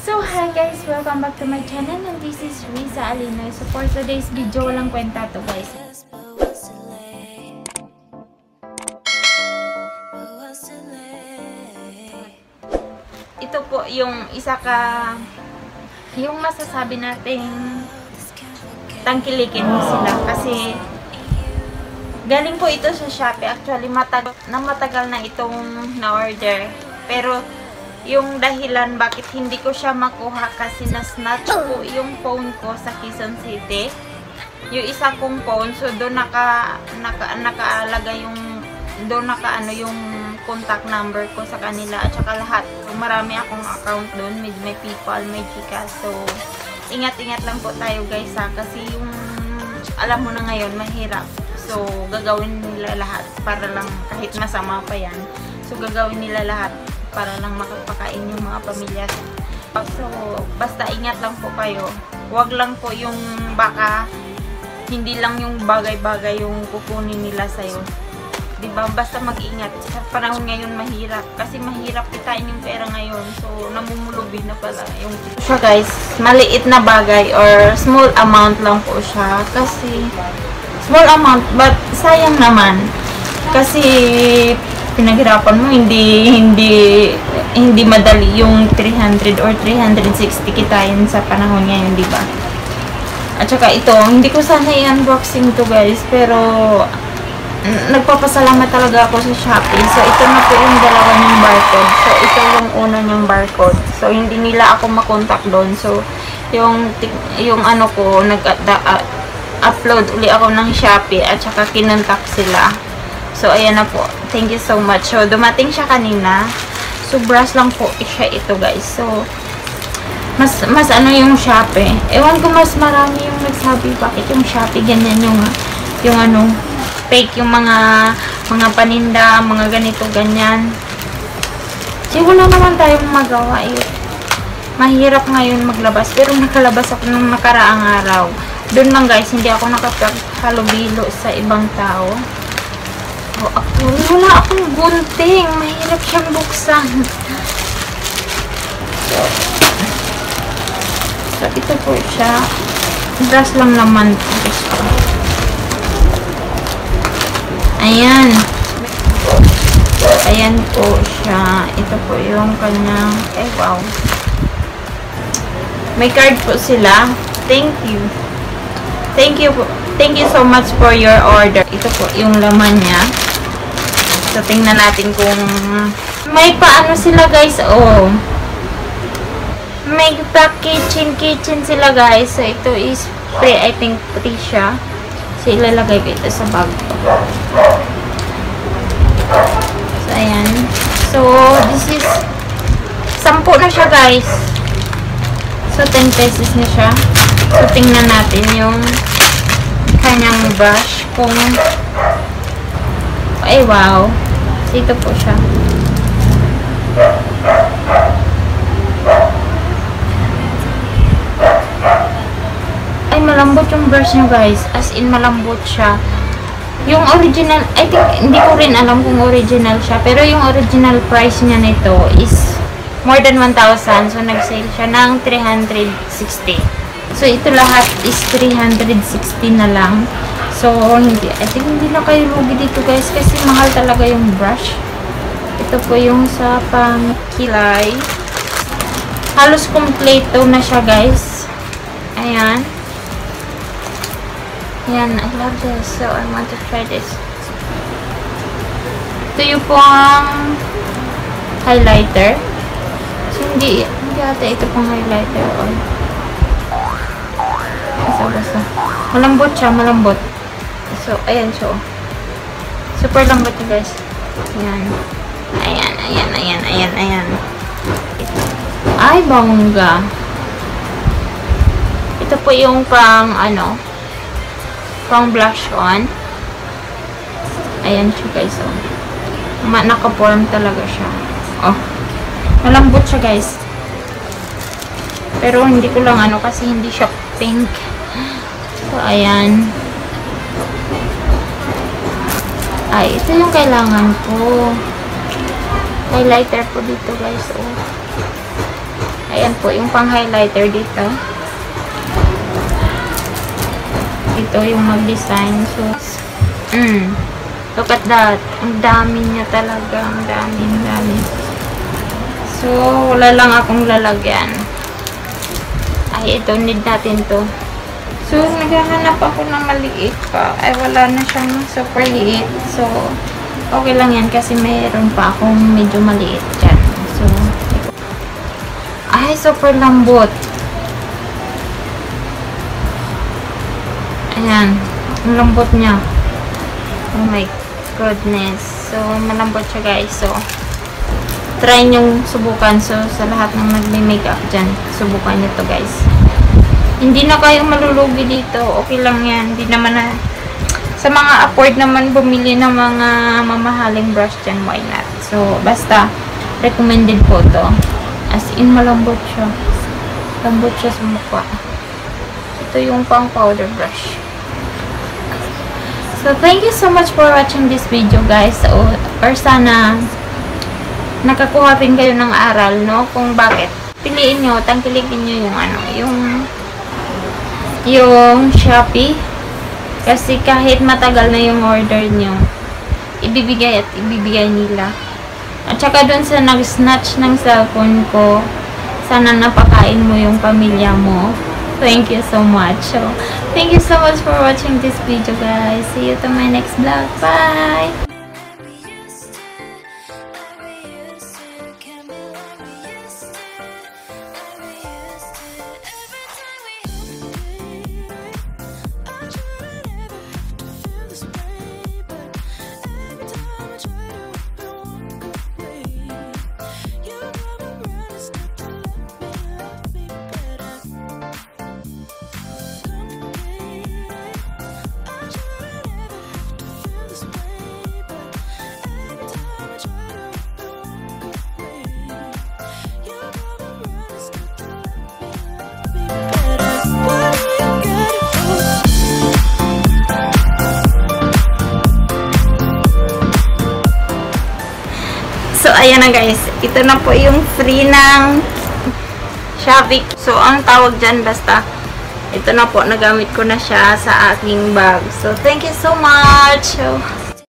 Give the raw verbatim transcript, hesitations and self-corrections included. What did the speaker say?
So hi guys, welcome back to my channel and this is Riza Alinoy. So for today's video, walang kwenta to guys. Ito po yung isa ka, yung masasabi nating tangkilikin mo sila kasi galing po ito sa Shopee. Actually, matag na matagal na itong na-order. Pero yung dahilan bakit hindi ko siya makuha kasi na-snatch ko yung phone ko sa Quezon City. Yung isa kong phone, so doon naka, naka, nakaalaga yung, doon naka ano yung contact number ko sa kanila at saka lahat. So, marami akong account doon, may, may PayPal, may Gcash. So, ingat-ingat lang po tayo guys ha, kasi yung, alam mo na ngayon, mahirap. So, gagawin nila lahat para lang, kahit masama pa yan. So, gagawin nila lahat para lang makapakain yung mga pamilya. So, basta ingat lang po kayo. Huwag lang po yung baka hindi lang yung bagay-bagay yung kukunin nila sa'yo. Diba? Basta mag-ingat. Sa panahon ngayon mahirap. Kasi mahirap kitain yung pera ngayon. So, namumulubi na pala yung siya guys. Maliit na bagay or small amount lang po siya. Kasi, small amount but sayang naman. Kasi, pinaghirapan mo, hindi hindi hindi madali yung three hundred or three sixty kitain sa panahon ngayon, di ba? At saka ito, hindi ko sana i-unboxing to guys, pero nagpapasalamat talaga ako sa Shopee. So, ito na po yung dalawa niyang barcode. So, ito yung una niyang barcode. So, hindi nila ako makontak doon. So, yung yung ano ko, nag-upload uli ako ng Shopee at saka kinontak sila. So, ayan na po. Thank you so much. So, dumating siya kanina. So, brush lang po siya ito, guys. So, mas, mas ano yung Shopee. Ewan ko, mas marami yung nagsabi bakit yung Shopee ganyan yung, yung ano, fake yung mga, mga paninda, mga ganito, ganyan. So, wala naman tayong magawa. Eh. Mahirap ngayon maglabas. Pero nakalabas ako nung nakaraang araw. Doon lang, guys, hindi ako nakapaghalubilo sa ibang tao. Oh, actually, wala akong gunting. Mahirap siyang buksan. So, so ito po siya. Brush lang naman. Ayan. Ayan po siya. Ito po yung kanyang, eh wow. May card po sila. Thank you. Thank you po. Thank you so much for your order. Ito po yung laman niya. So, tingnan natin kung may paano sila guys. Oh. May pa kitchen kitchen sila guys. So, ito is free. I think free siya. So, ilalagay ko ito sa bag. So, ayan. So, this is sampu na siya guys. So, ten pesos na siya. So, tingnan natin yung kanyang brush kung ay wow, ito po siya. Ay malambot yung brush niya guys, as in malambot siya. Yung original, I think hindi ko rin alam kung original siya, pero yung original price niya nito is more than one thousand. So nag-sale siya ng three hundred sixty. So, ito lahat is three hundred sixty na lang. So, hindi, I think hindi na kayo lugi dito guys kasi mahal talaga yung brush. Ito po yung sa pangkilay. Halos kompleto na siya guys. Ayan. Ayan, I love this. So, I want to try this. Ito yung pang highlighter. So, hindi, hindi ata ito pang highlighter. Oh. Basta-basta. Malambot siya, malambot. So, ayan siya. Super lambot niya, guys. Ayan. Ayan, ayan, ayan, ayan, ayan. Ay, bongga. Ito po yung pang, ano, pang blush on. Ayan siya, guys. Oh. Naka-form talaga siya. Oh. Malambot siya, guys. Pero, hindi ko lang, ano, kasi hindi siya pink. So, ayan. Ay, ito yung kailangan ko. Highlighter po dito, guys. Oh. Ayan po, yung pang-highlighter dito. Ito yung mag-design. So, mm, look at that. Ang dami niya talaga. Ang dami, ang dami. So, wala lang akong lalagyan. Ay, ito, need natin to. So, naghahanap ako ng maliit pa. Ay, wala na siyang super liit. So, okay lang yan kasi mayroon pa akong medyo maliit dyan. So, ay, super lambot. Ayan. Ang lambot niya. Oh my goodness. So, malambot siya guys. So, try nyong subukan. So, sa lahat ng nagme-makeup dyan, subukan nyo to guys. Hindi na kayo malulugi dito. Okay lang yan. Hindi naman na, sa mga afford naman bumili ng mga mamahaling brush dyan, why not? So, basta, recommended po to. As in, malambot siya. Lambot siya sa mukha. Ito yung pang powder brush. So, thank you so much for watching this video, guys. So, or sana, nakakuha rin kayo ng aral, no? Kung bakit. Piliin nyo, tangkilikin nyo yung ano, yung, yung Shopee. Kasi kahit matagal na yung order nyo, ibibigay at ibibigay nila. At saka dun sa nag-snatch ng cellphone ko, sana napakain mo yung pamilya mo. Thank you so much. So, thank you so much for watching this video, guys. See you to my next vlog. Bye! So, ayan na guys. Ito na po yung free ng Shopee. So, ang tawag dyan basta, ito na po, nagamit ko na siya sa aking bag. So, thank you so much. So,